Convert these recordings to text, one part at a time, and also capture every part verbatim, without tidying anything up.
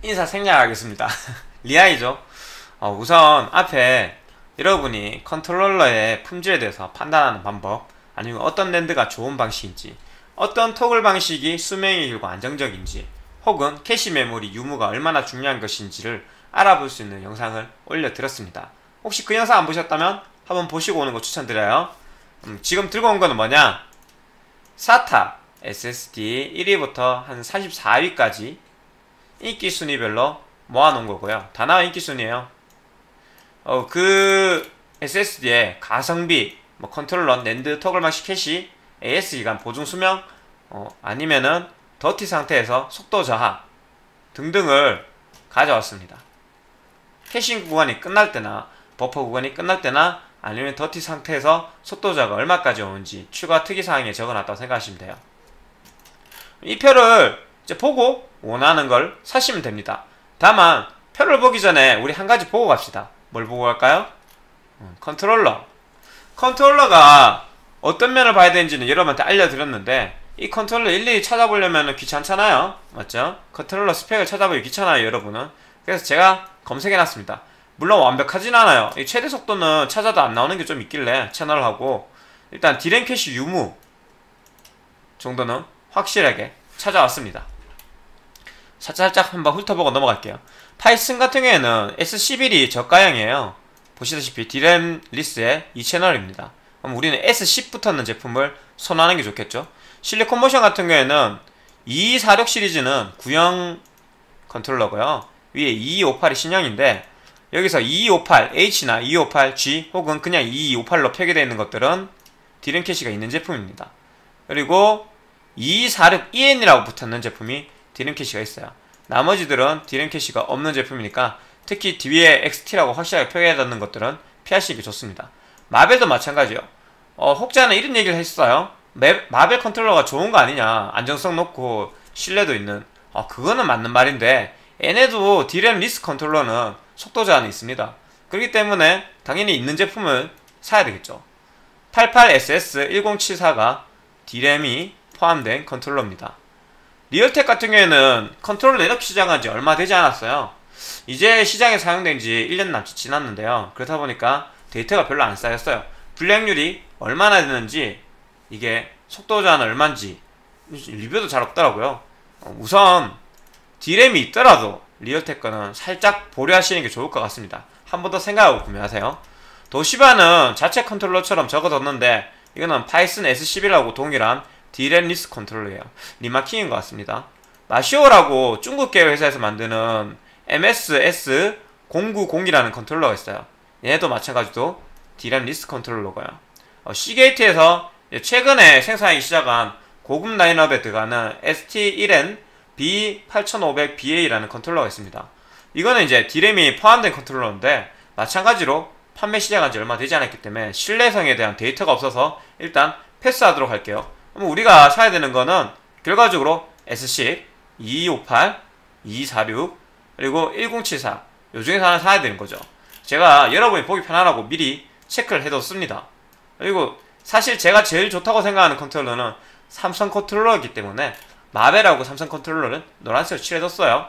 인사 생략하겠습니다. 리아이죠. 어, 우선 앞에 여러분이 컨트롤러의 품질에 대해서 판단하는 방법, 아니면 어떤 랜드가 좋은 방식인지, 어떤 토글 방식이 수명이 길고 안정적인지, 혹은 캐시 메모리 유무가 얼마나 중요한 것인지를 알아볼 수 있는 영상을 올려드렸습니다. 혹시 그 영상 안 보셨다면 한번 보시고 오는 거 추천드려요. 음, 지금 들고 온 거는 뭐냐? 사타 에스에스디 일 위부터 한 사십사 위까지 인기 순위별로 모아놓은 거고요. 다 나와 인기 순위에요. 어, 그 에스에스디의 가성비, 뭐 컨트롤러, 낸드, 토글 방식 캐시, 에이에스 기간, 보증 수명, 어, 아니면은 더티 상태에서 속도 저하 등등을 가져왔습니다. 캐싱 구간이 끝날 때나 버퍼 구간이 끝날 때나 아니면 더티 상태에서 속도 저하가 얼마까지 오는지 추가 특이사항에 적어놨다고 생각하시면 돼요. 이 표를 이제 보고 원하는 걸 사시면 됩니다. 다만 표를 보기 전에 우리 한 가지 보고 갑시다. 뭘 보고 갈까요? 음, 컨트롤러. 컨트롤러가 어떤 면을 봐야 되는지는 여러분한테 알려드렸는데, 이 컨트롤러 일일이 찾아보려면 귀찮잖아요. 맞죠? 컨트롤러 스펙을 찾아보기 귀찮아요, 여러분은. 그래서 제가 검색해놨습니다. 물론 완벽하진 않아요. 이 최대 속도는 찾아도 안 나오는 게 좀 있길래 채널을 하고, 일단 디램 캐시 유무 정도는 확실하게 찾아왔습니다. 살짝 한번 훑어보고 넘어갈게요. 파이슨 같은 경우에는 에스 십일이 저가형이에요. 보시다시피 디램 리스의 이 채널입니다. 그럼 우리는 에스 십 붙었는 제품을 선호하는 게 좋겠죠. 실리콘 모션 같은 경우에는 이이사육 시리즈는 구형 컨트롤러고요. 위에 이이오팔이 신형인데, 여기서 이이오팔 에이치나 이이오팔 지 혹은 그냥 이이오팔로 표기되어 있는 것들은 디램 캐시가 있는 제품입니다. 그리고 이이사육 이엔이라고 붙었는 제품이 디램 캐시가 있어요. 나머지들은 디램 캐시가 없는 제품이니까 특히 뒤에 엑스티라고 확실하게 표기해놓는 것들은 피하시는 게 좋습니다. 마벨도 마찬가지요. 어, 혹자는 이런 얘기를 했어요. 매, 마벨 컨트롤러가 좋은 거 아니냐, 안정성 높고 신뢰도 있는. 어, 그거는 맞는 말인데 얘네도 디램 리스 컨트롤러는 속도 제한이 있습니다. 그렇기 때문에 당연히 있는 제품을 사야 되겠죠. 팔십팔 에스에스 천칠십사가 디램이 포함된 컨트롤러입니다. 리얼텍 같은 경우에는 컨트롤러 이렇게 시작한 지 얼마 되지 않았어요. 이제 시장에 사용된 지 일 년 남짓 지났는데요. 그렇다 보니까 데이터가 별로 안 쌓였어요. 불량률이 얼마나 되는지, 이게 속도 제한은 얼마인지 리뷰도 잘 없더라고요. 우선 디램이 있더라도 리얼텍 거는 살짝 보류하시는 게 좋을 것 같습니다. 한 번 더 생각하고 구매하세요. 도시바는 자체 컨트롤러처럼 적어뒀는데 이거는 파이슨 에스 십이라고 동일한 디램 리스 컨트롤러예요. 리마킹인 것 같습니다. 마시오라고 중국 계열 회사에서 만드는 엠에스에스 공구공이라는 컨트롤러가 있어요. 얘네도 마찬가지로 디램 리스 컨트롤러고요. 어, 시게이트에서 최근에 생산하기 시작한 고급 라인업에 들어가는 에스티 일 엔 비 팔천오백 비에이라는 컨트롤러가 있습니다. 이거는 이제 디램이 포함된 컨트롤러인데 마찬가지로 판매 시작한 지 얼마 되지 않았기 때문에 신뢰성에 대한 데이터가 없어서 일단 패스하도록 할게요. 그럼 우리가 사야 되는 거는 결과적으로 에스 십, 이이오팔, 이이사육, 그리고 천칠십사 요 중에서 하나 사야 되는 거죠. 제가 여러분이 보기 편하라고 미리 체크를 해뒀습니다. 그리고 사실 제가 제일 좋다고 생각하는 컨트롤러는 삼성 컨트롤러이기 때문에 마벨하고 삼성 컨트롤러는 노란색을 칠해뒀어요.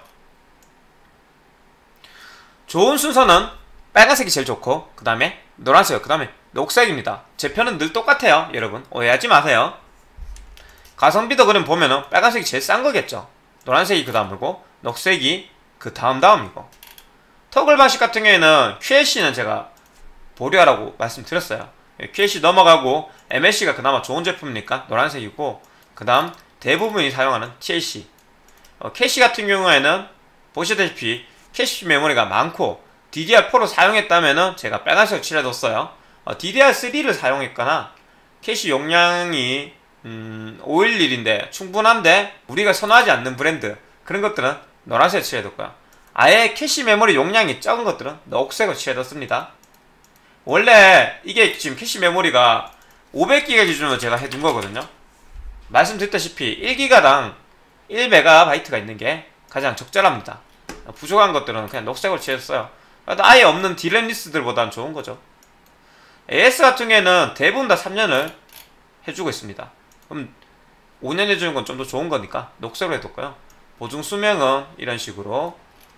좋은 순서는 빨간색이 제일 좋고, 그 다음에 노란색, 그 다음에 녹색입니다. 제 편은 늘 똑같아요. 여러분 오해하지 마세요. 가성비도 그럼 보면은 빨간색이 제일 싼 거겠죠. 노란색이 그 다음이고 녹색이 그 다음 다음이고. 토글 방식 같은 경우에는 큐엘씨는 제가 보류하라고 말씀드렸어요. 큐엘씨 넘어가고 엠엘씨가 그나마 좋은 제품이니까 노란색이고, 그 다음 대부분이 사용하는 티엘씨. 어, 캐시 같은 경우에는 보시다시피 캐시 메모리가 많고 디디알포를 사용했다면은 제가 빨간색을 칠해뒀어요. 어, 디디알쓰리를 사용했거나 캐시 용량이 음, 오백십일인데 충분한데 우리가 선호하지 않는 브랜드, 그런 것들은 노란색을 칠해뒀고요. 아예 캐시 메모리 용량이 적은 것들은 녹색을 칠해뒀습니다. 원래 이게 지금 캐시 메모리가 오백 기가 기준으로 제가 해둔 거거든요. 말씀드렸다시피 일 기가당 일 메가바이트가 있는 게 가장 적절합니다. 부족한 것들은 그냥 녹색으로 칠했어요. 아예 없는 디램 리스들보다는 좋은 거죠. 에이에스 같은 경우에는 대부분 다 삼 년을 해주고 있습니다. 그럼 오 년 해주는 건 좀 더 좋은 거니까 녹색으로 해둘까요? 보증 수명은 이런 식으로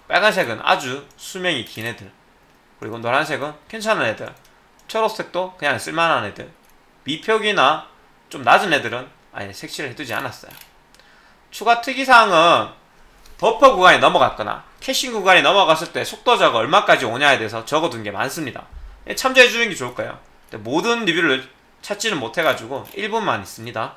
빨간색은 아주 수명이 긴 애들, 그리고 노란색은 괜찮은 애들, 초록색도 그냥 쓸만한 애들, 미표기나 좀 낮은 애들은 아예 색칠을 해두지 않았어요. 추가 특이사항은 버퍼 구간이 넘어갔거나 캐싱 구간이 넘어갔을 때 속도저하가 얼마까지 오냐에 대해서 적어둔 게 많습니다. 참조해주는 게 좋을 거예요. 모든 리뷰를 찾지는 못해가지고 일부만 있습니다.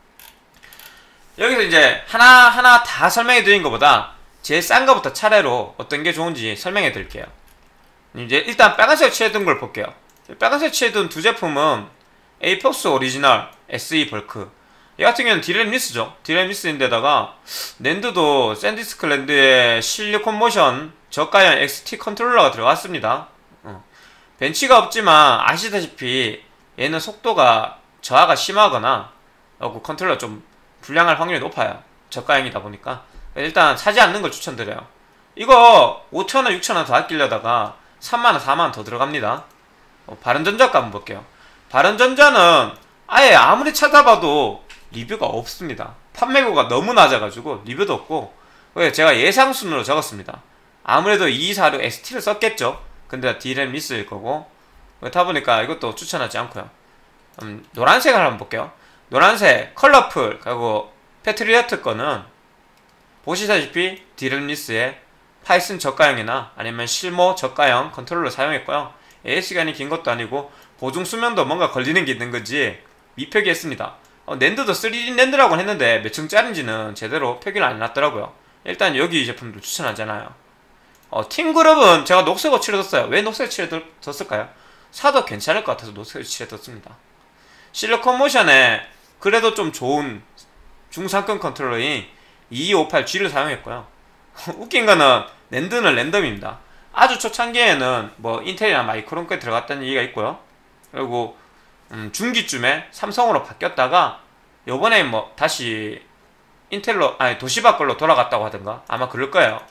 여기서 이제 하나하나 다 설명해 드린 것보다 제일 싼 거부터 차례로 어떤 게 좋은지 설명해 드릴게요. 이제 일단 빨간색 칠해둔 걸 볼게요. 빨간색 칠해둔 두 제품은 에이폭스 오리지널 에스이 벌크, 이 같은 경우는 디램 리스죠. 디램 리스인데다가 랜드도 샌디스크 랜드에 실리콘 모션 저가형 엑스티 컨트롤러가 들어갔습니다. 어. 벤치가 없지만 아시다시피 얘는 속도가 저하가 심하거나 어, 컨트롤러 좀 불량할 확률이 높아요. 저가형이다 보니까 일단 사지 않는 걸 추천드려요. 이거 오천원 육천원 더 아끼려다가 삼만원 사만원 더 들어갑니다. 어, 바른전자 거 한번 볼게요. 바른전자는 아예 아무리 찾아봐도 리뷰가 없습니다. 판매고가 너무 낮아가지고 리뷰도 없고, 제가 예상순으로 적었습니다. 아무래도 이이사육 에스티를 썼겠죠. 근데 디램 리스일 거고, 그렇다 보니까 이것도 추천하지 않고요. 음, 노란색을 한번 볼게요. 노란색 컬러풀 그리고 패트리어트 거는 보시다시피 디램 리스에 파이슨 저가형이나 아니면 실모 저가형 컨트롤러 사용했고요. 에이에스시간이 긴 것도 아니고 보증 수명도 뭔가 걸리는 게 있는 건지 미표기했습니다. 어, 낸드도 쓰리디 낸드라고 했는데 몇 층짜리인지는 제대로 표기를 안 해놨더라고요. 일단 여기 제품도 추천하잖아요. 어, 팀그룹은 제가 녹색으로 칠해뒀어요. 왜 녹색 칠해뒀을까요? 사도 괜찮을 것 같아서 녹색을 칠해뒀습니다. 실리콘 모션에 그래도 좀 좋은 중상급 컨트롤러인 이이오팔 지를 사용했고요. 웃긴 거는 랜드는 랜덤입니다. 아주 초창기에는 뭐 인텔이나 마이크론 게 들어갔다는 얘기가 있고요. 그리고 음, 중기쯤에 삼성으로 바뀌었다가 요번에 뭐 다시 인텔로 아니 도시바 걸로 돌아갔다고 하던가 아마 그럴 거예요.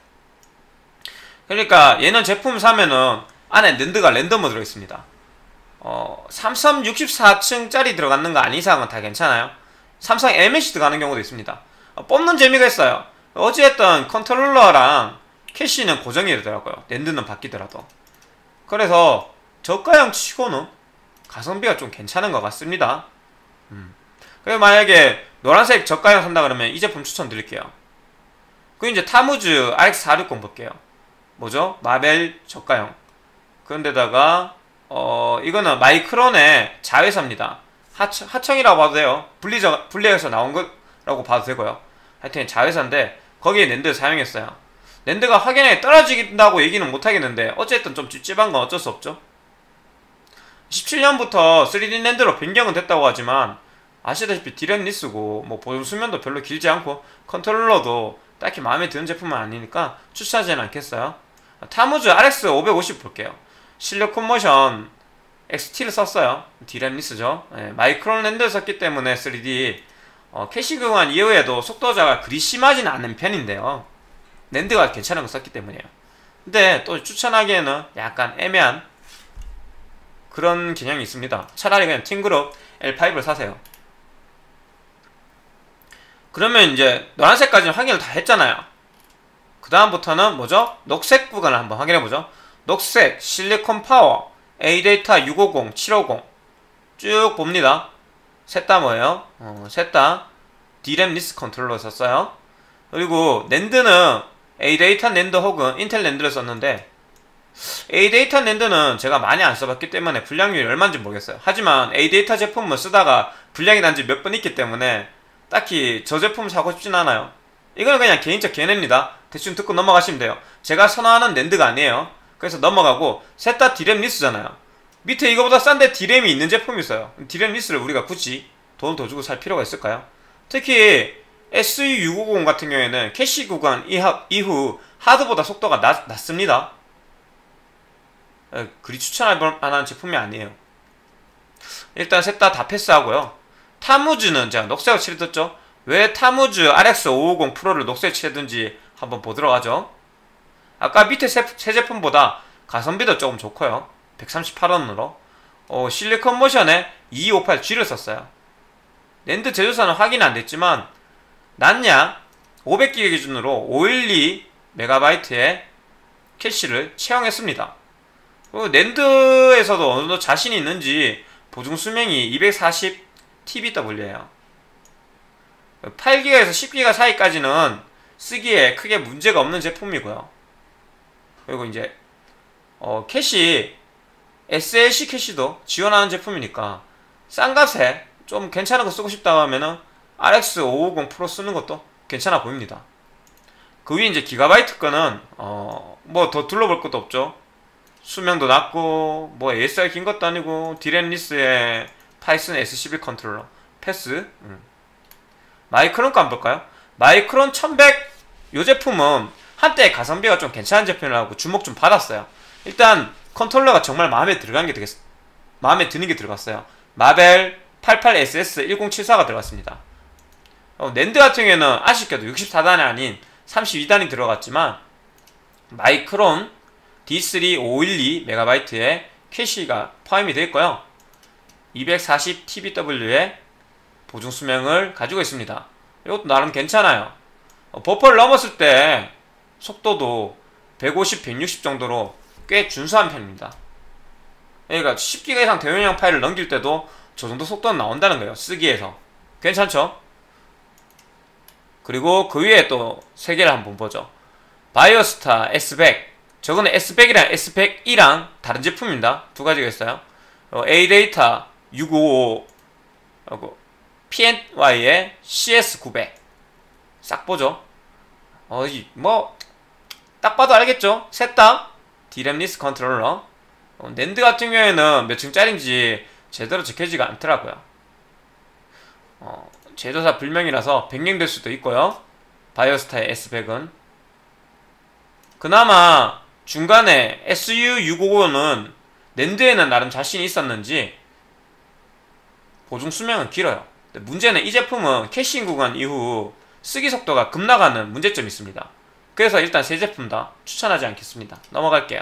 그러니까 얘는 제품 사면은 안에 랜드가 랜덤으로 들어있습니다. 어, 삼성 육십사 층짜리 들어가는 거 아닌 이상은 다 괜찮아요. 삼성 엠에시 들어가는 경우도 있습니다. 어, 뽑는 재미가 있어요. 어찌됐든 컨트롤러랑 캐시는 고정이 되더라고요. 랜드는 바뀌더라도. 그래서 저가형 치고는 가성비가 좀 괜찮은 것 같습니다. 음. 그리고 만약에 노란색 저가형 산다 그러면 이 제품 추천드릴게요. 그 이제 타무즈 알엑스 사백육십 볼게요. 뭐죠? 마벨 저가형. 그런데다가 어 이거는 마이크론의 자회사입니다. 하청, 하청이라고 봐도 돼요. 분리저, 분리해서 나온 거라고 봐도 되고요. 하여튼 자회사인데 거기에 낸드 사용했어요. 낸드가 확연하게 떨어지긴다고 얘기는 못하겠는데 어쨌든 좀 찝찝한 건 어쩔 수 없죠. 십칠 년부터 쓰리디 랜드로 변경은 됐다고 하지만 아시다시피 디램 리스고 뭐 보존 수명도 별로 길지 않고 컨트롤러도 딱히 마음에 드는 제품은 아니니까 추천하지는 않겠어요. 타무즈 알엑스 오백오십 볼게요. 실리콘 모션 엑스티를 썼어요. 디램 리스죠. 네, 마이크론 랜드를 썼기 때문에 쓰리디 어, 캐시 구간 이후에도 속도자가 그리 심하진 않은 편인데요. 랜드가 괜찮은 거 썼기 때문이에요. 근데 또 추천하기에는 약간 애매한 그런 개념이 있습니다. 차라리 그냥 팀그룹 엘 파이브를 사세요. 그러면 이제 노란색까지는 확인을 다 했잖아요. 그 다음부터는 뭐죠? 녹색 구간을 한번 확인해보죠. 녹색 실리콘 파워 에이데이터 육오공, 칠오공 쭉 봅니다. 셋 다 뭐예요? 어, 셋 다 디램 리스 컨트롤러 썼어요. 그리고 낸드는 에이데이터 낸드 혹은 인텔 낸드를 썼는데 에이데이터 낸드는 제가 많이 안 써봤기 때문에 불량률이 얼마인지 모르겠어요. 하지만 에이데이터 제품을 쓰다가 불량이 난지 몇 번 있기 때문에 딱히 저 제품 사고 싶진 않아요. 이거는 그냥 개인적 견해입니다. 대충 듣고 넘어가시면 돼요. 제가 선호하는 낸드가 아니에요. 그래서 넘어가고 셋 다 디램 리스잖아요. 밑에 이거보다 싼데 디램이 있는 제품이 있어요. 디램 리스를 우리가 굳이 돈 더 주고 살 필요가 있을까요? 특히 에스이 육오공 같은 경우에는 캐시 구간 이후 하드보다 속도가 낮, 낮습니다. 그리 추천할 만한 제품이 아니에요. 일단 셋 다 다 패스하고요. 타무즈는 제가 녹색을 칠해뒀죠. 왜 타무즈 알엑스 오백오십 프로를 녹색을 칠해둔지 한번 보도록 하죠. 아까 밑에 세, 세 제품보다 가성비도 조금 좋고요. 백삼십팔 원으로 어, 실리콘 모션에 이이오팔 지를 썼어요. 랜드 제조사는 확인이 안됐지만 낫냐 오백 기가 기준으로 오백십이 메가바이트에 캐시를 채용했습니다. 낸드에서도 어느 정도 자신이 있는지 보증 수명이 이백사십 티비더블유예요. 팔 기가에서 십 기가 사이까지는 쓰기에 크게 문제가 없는 제품이고요. 그리고 이제 어, 캐시 에스엘씨 캐시도 지원하는 제품이니까 싼 값에 좀 괜찮은 거 쓰고 싶다 하면은 알엑스 오백오십 프로 쓰는 것도 괜찮아 보입니다. 그 위에 이제 기가바이트 거는 어, 뭐 더 둘러볼 것도 없죠. 수명도 낮고 뭐 에이에스알 긴 것도 아니고 디램리스의 파이썬 에스십일 컨트롤러 패스. 음. 마이크론 거 한번 볼까요? 마이크론 천백 이 제품은 한때 가성비가 좀 괜찮은 제품이라고 주목 좀 받았어요. 일단 컨트롤러가 정말 마음에 들어간 게 되겠 마음에 드는 게 들어갔어요. 마벨 팔십팔 에스에스 천칠십사가 들어갔습니다. 어, 낸드 같은 경우에는 아쉽게도 육십사 단이 아닌 삼십이 단이 들어갔지만 마이크론 디 쓰리 오백십이 메가바이트의 캐시가 포함이 되어 있고요. 이백사십 티비더블유의 보증 수명을 가지고 있습니다. 이것도 나름 괜찮아요. 어, 버퍼를 넘었을 때 속도도 백오십, 백육십 정도로 꽤 준수한 편입니다. 그러니까 십 기가 이상 대용량 파일을 넘길 때도 저 정도 속도는 나온다는 거예요. 쓰기에서. 괜찮죠? 그리고 그 위에 또 세 개를 한번 보죠. 바이오스타 에스 백. 저거는 에스 백이랑 에스 백이랑 다른 제품입니다. 두 가지가 있어요. 어, 에이데이터 육오오오 하고 피엔와이의 씨에스 구백. 싹 보죠. 어, 뭐 딱 봐도 알겠죠? 셋 다 디램리스 컨트롤러. 어, 낸드 같은 경우에는 몇 층짜리인지 제대로 적혀지가 않더라고요. 어, 제조사 불명이라서 변경될 수도 있고요. 바이오스타의 에스 백은 그나마 중간에 에스유 육오오는 낸드에는 나름 자신이 있었는지 보증 수명은 길어요. 문제는 이 제품은 캐시잉 구간 이후 쓰기 속도가 급나가는 문제점이 있습니다. 그래서 일단 세 제품 다 추천하지 않겠습니다. 넘어갈게요.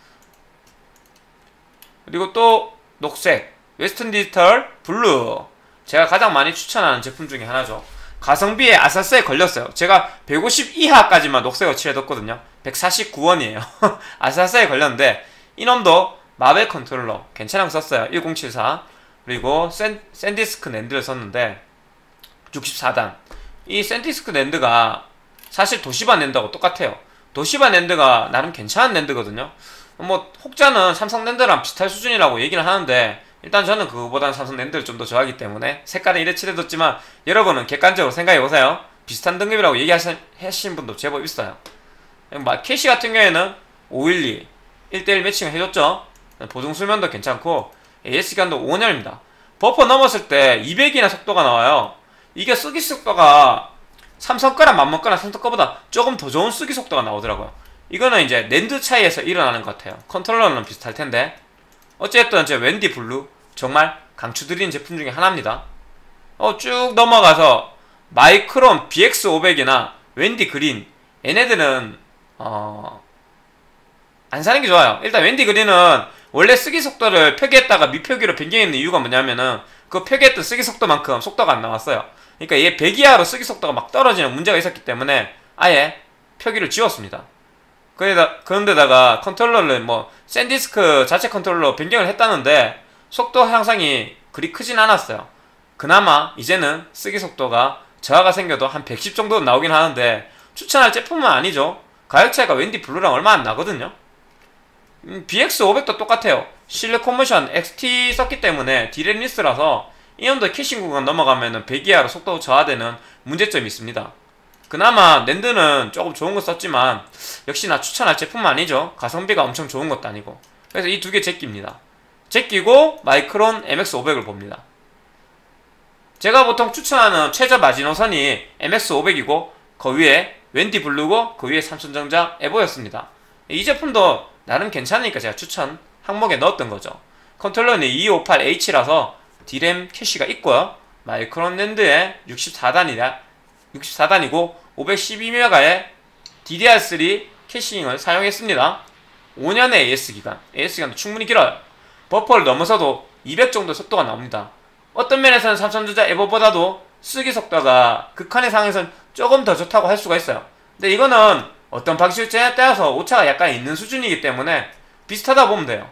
그리고 또 녹색 웨스턴 디지털 블루, 제가 가장 많이 추천하는 제품 중에 하나죠. 가성비에 아싸스에 걸렸어요. 제가 백오십 이하까지만 녹색으로 칠해뒀거든요. 백사십구 원이에요 아싸스에 걸렸는데 이놈도 마벨 컨트롤러 괜찮은 거 썼어요. 천칠십사. 그리고 샌, 샌디스크 낸드를 썼는데 육십사 단. 이 샌디스크 낸드가 사실 도시바 낸드하고 똑같아요. 도시바 낸드가 나름 괜찮은 낸드거든요. 뭐 혹자는 삼성 낸드랑 비슷할 수준이라고 얘기를 하는데 일단 저는 그거보다는 삼성 낸드를 좀 더 좋아하기 때문에 색깔은 이래 칠해뒀지만 여러분은 객관적으로 생각해보세요. 비슷한 등급이라고 얘기하신 분도 제법 있어요. 캐시 같은 경우에는 오백십이 일 대 일 매칭을 해줬죠. 보증 수명도 괜찮고 에이에스 기간도 오 년입니다. 버퍼 넘었을 때 이백이나 속도가 나와요. 이게 쓰기 속도가 삼성 거랑 맞먹 거나 삼성 거보다 조금 더 좋은 쓰기 속도가 나오더라고요. 이거는 이제 낸드 차이에서 일어나는 것 같아요. 컨트롤러는 비슷할 텐데 어쨌든 제 웬디 블루 정말 강추드리는 제품 중에 하나입니다. 어, 쭉 넘어가서 마이크론 비엑스 오백이나 웬디 그린, 얘네들은 어... 안 사는 게 좋아요. 일단 웬디 그린은 원래 쓰기 속도를 표기했다가 미표기로 변경했는 이유가 뭐냐면은 그 표기했던 쓰기 속도만큼 속도가 안 나왔어요. 그러니까 얘 백 이하로 쓰기 속도가 막 떨어지는 문제가 있었기 때문에 아예 표기를 지웠습니다. 그런데다가 컨트롤러를 뭐 샌디스크 자체 컨트롤러 변경을 했다는데 속도 향상이 그리 크진 않았어요. 그나마 이제는 쓰기 속도가 저하가 생겨도 한 백십 정도 나오긴 하는데 추천할 제품은 아니죠. 가격 차이가 웬디 블루랑 얼마 안 나거든요. 음, 비엑스 오백도 똑같아요. 실내 모션 엑스티 썼기 때문에 디램리스라서 이놈도 캐싱 구간 넘어가면은 백 이하로 속도 저하되는 문제점이 있습니다. 그나마 낸드는 조금 좋은 거 썼지만 역시나 추천할 제품은 아니죠. 가성비가 엄청 좋은 것도 아니고. 그래서 이 두 개 제끼입니다. 제끼고 마이크론 엠엑스 오백을 봅니다. 제가 보통 추천하는 최저 마지노선이 엠엑스 오백이고 그 위에 웬디 블루고 그 위에 삼성전자 에보였습니다. 이 제품도 나름 괜찮으니까 제가 추천 항목에 넣었던 거죠. 컨트롤러는 이백오십팔 에이치라서 디램 캐시가 있고요. 마이크론 낸드에 육십사 단이라 육십사 단이고 오백십이 메가의 디디알 쓰리 캐시잉을 사용했습니다. 오 년의 에이에스 기간, 에이에스 기간도 충분히 길어요. 버퍼를 넘어서도 이백 정도 속도가 나옵니다. 어떤 면에서는 삼성전자 에버보다도 쓰기 속도가 극한의 상황에서는 조금 더 좋다고 할 수가 있어요. 근데 이거는 어떤 방식에 따라서 오차가 약간 있는 수준이기 때문에 비슷하다 보면 돼요.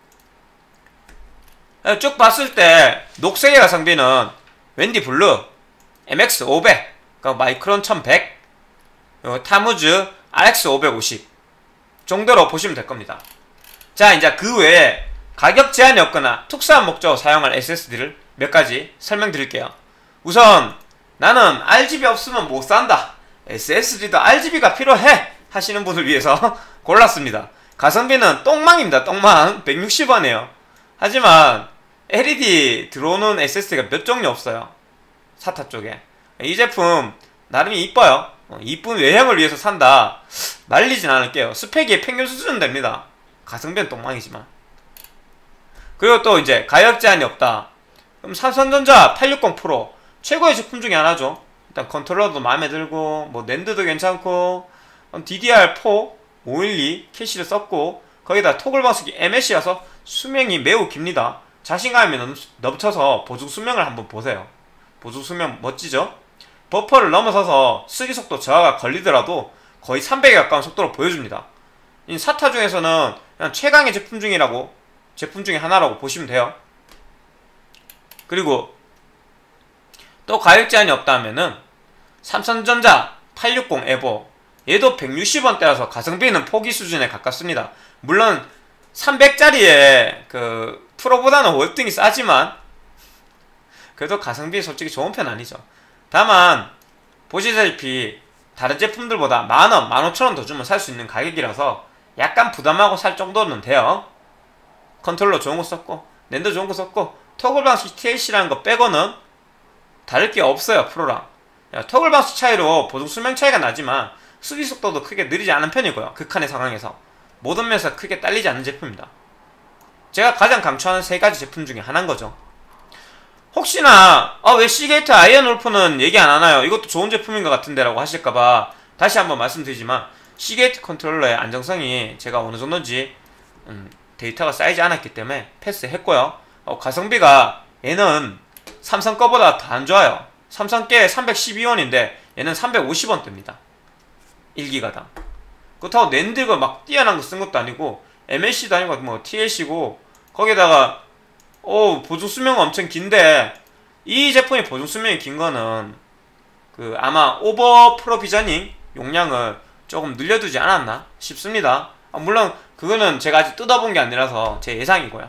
쭉 봤을 때 녹색의 가성비는 웬디 블루, 엠엑스 오백, 그러니까 마이크론 천백, 타무즈 알엑스 오백오십 정도로 보시면 될 겁니다. 자, 이제 그 외에 가격 제한이 없거나 특수한 목적으로 사용할 에스에스디를 몇 가지 설명드릴게요. 우선 나는 알지비 없으면 못 산다, 에스에스디도 알지비가 필요해 하시는 분을 위해서 골랐습니다. 가성비는 똥망입니다. 똥망. 백육십 원이에요 하지만 엘이디 들어오는 에스에스디가 몇 종류 없어요. 사타 쪽에. 이 제품 나름이 이뻐요. 어, 이쁜 외형을 위해서 산다 말리진 않을게요. 스펙이 평균 수준은 됩니다. 가성비는 똥망이지만. 그리고 또 이제 가격 제한이 없다. 그럼 삼성전자 팔백육십 프로 최고의 제품 중에 하나죠. 일단 컨트롤러도 마음에 들고 뭐 낸드도 괜찮고 디디알 사 오백십이 캐시를 썼고 거기다 토글 방식이 엠에스라서 수명이 매우 깁니다. 자신감이 넘쳐서 보증 수명을 한번 보세요. 보증 수명 멋지죠? 버퍼를 넘어서서 쓰기 속도 저하가 걸리더라도 거의 삼백에 가까운 속도로 보여줍니다. 이 사타 중에서는 그냥 최강의 제품 중이라고 제품 중에 하나라고 보시면 돼요. 그리고 또 가격 제한이 없다면은 삼성전자 팔백육십 에보, 얘도 백육십 원대라서 가성비는 포기 수준에 가깝습니다. 물론 삼백짜리에 그 프로보다는 월등히 싸지만 그래도 가성비 솔직히 좋은 편 아니죠. 다만 보시다시피 다른 제품들보다 만원, 만 오천 원 더 주면 살 수 있는 가격이라서 약간 부담하고 살 정도는 돼요. 컨트롤러 좋은 거 썼고 랜더 좋은 거 썼고 토글 방식 티엘씨라는 거 빼고는 다를 게 없어요. 프로랑 토글 방식 차이로 보증 수명 차이가 나지만 수리 속도도 크게 느리지 않은 편이고요. 극한의 상황에서 모든 면에서 크게 딸리지 않는 제품입니다. 제가 가장 강추하는 세 가지 제품 중에 하나인 거죠. 혹시나 아, 왜 시게이트 아이언 울프는 얘기 안 하나요? 이것도 좋은 제품인 것 같은데 라고 하실까봐 다시 한번 말씀드리지만 시게이트 컨트롤러의 안정성이 제가 어느 정도인지 음, 데이터가 쌓이지 않았기 때문에 패스했고요. 어, 가성비가 얘는 삼성 거보다 더 안 좋아요. 삼성 게 삼백십이 원인데 얘는 삼백오십 원대입니다. 일 기가당. 그렇다고 낸드가 막 뛰어난 거 쓴 것도 아니고 엠엘씨도 아니고 뭐 티엘씨고 거기다가 오 보증 수명은 엄청 긴데 이 제품이 보증 수명이 긴 거는 그 아마 오버 프로비저닝 용량을 조금 늘려두지 않았나 싶습니다. 아, 물론 그거는 제가 아직 뜯어본 게 아니라서 제 예상이고요.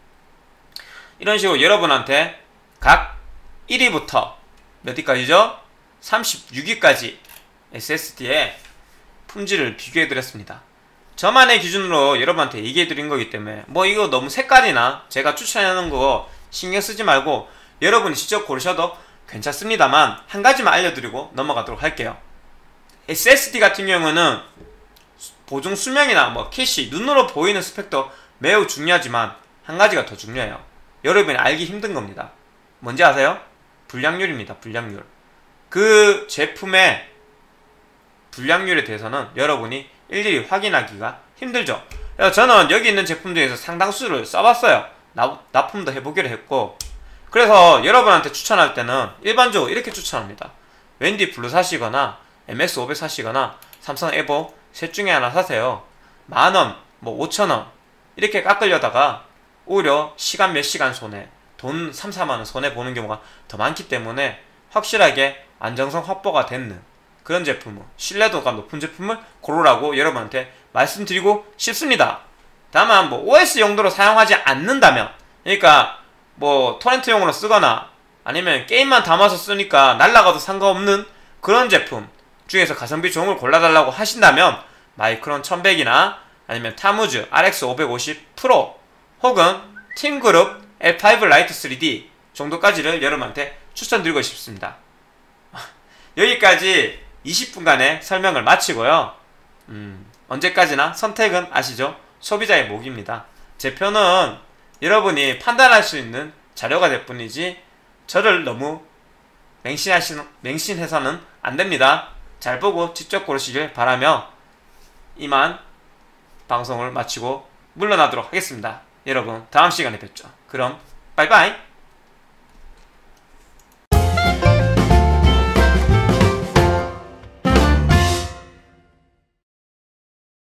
이런 식으로 여러분한테 각 일 위부터 몇 위까지죠? 삼십육 위까지 에스에스디의 품질을 비교해드렸습니다. 저만의 기준으로 여러분한테 얘기해드린 거기 때문에 뭐 이거 너무 색깔이나 제가 추천하는 거 신경 쓰지 말고 여러분이 직접 고르셔도 괜찮습니다만 한 가지만 알려드리고 넘어가도록 할게요. 에스에스디 같은 경우는 보증 수명이나 뭐 캐시, 눈으로 보이는 스펙도 매우 중요하지만 한 가지가 더 중요해요. 여러분이 알기 힘든 겁니다. 뭔지 아세요? 불량률입니다. 불량률. 그 제품의 불량률에 대해서는 여러분이 일일이 확인하기가 힘들죠. 그래서 저는 여기 있는 제품 중에서 상당수를 써봤어요. 나, 납품도 해보기로 했고 그래서 여러분한테 추천할 때는 일반적으로 이렇게 추천합니다. 웬디 블루 사시거나 엠엑스 오백 사시거나 삼성 에보 셋 중에 하나 사세요. 만원, 뭐 오천원 이렇게 깎으려다가 오히려 시간 몇 시간 손해, 돈 삼, 사만원 손해보는 경우가 더 많기 때문에 확실하게 안정성 확보가 되는 그런 제품을, 신뢰도가 높은 제품을 고르라고 여러분한테 말씀드리고 싶습니다. 다만 뭐 오에스 용도로 사용하지 않는다면, 그러니까 뭐 토렌트용으로 쓰거나 아니면 게임만 담아서 쓰니까 날라가도 상관없는 그런 제품 중에서 가성비 좋은 걸 골라달라고 하신다면 마이크론 천백이나 아니면 타무즈 알엑스 오백오십 프로 혹은 팀그룹 엘 파이브 라이트 쓰리디 정도까지를 여러분한테 추천드리고 싶습니다. 여기까지 이십 분간의 설명을 마치고요. 음, 언제까지나 선택은 아시죠? 소비자의 몫입니다. 제 표는 여러분이 판단할 수 있는 자료가 될 뿐이지 저를 너무 맹신하시, 맹신해서는 안됩니다. 잘 보고 직접 고르시길 바라며 이만 방송을 마치고 물러나도록 하겠습니다. 여러분 다음 시간에 뵙죠. 그럼 빠이빠이.